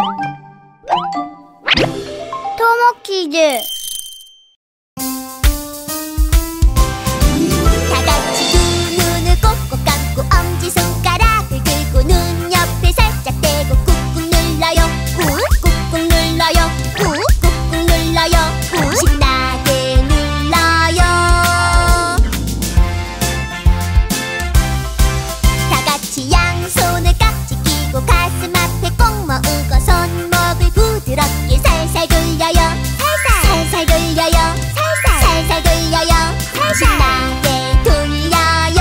토모키즈. 다 같이 두 눈을 꼭꼭 감고 엄지손가락을 들고 눈 옆에 살짝 대고 꾹꾹 눌러요. 꾹꾹 눌러요. 꾹꾹 눌러요. 신나게 눌러요. 다 같이 양손을 깍지 끼고 가슴 앞에 꼭 모으고 손목을 부드럽게 살살 돌려요. 살살 돌려요. 살살 돌려요. 신나게 돌려요.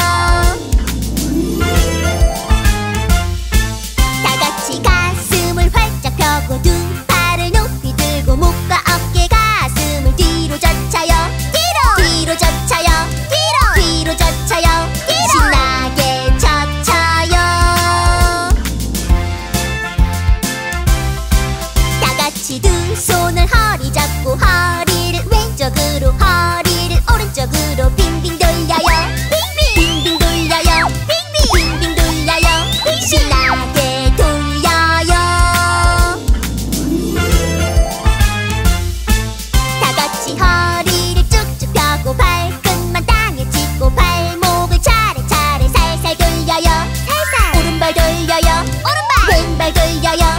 다 같이 가슴을 활짝 펴고 두 팔을 높이 들고 목과 어깨 가슴을 뒤로 젖혀요. 뒤로 젖혀요. 뒤로 젖혀요. 신나게 젖혀요. 다 같이 두 손을 허리 잡고 허리를 왼쪽으로 허리를 오른쪽으로 빙빙 돌려요. 빙빙 돌려요. 빙빙 돌려요. 신나게 돌려요. 다 같이 허리를 쭉쭉 펴고 발끝만 땅에 짚고 발목을 차례차례 살살 돌려요. 오른발 돌려요. 왼발 돌려요.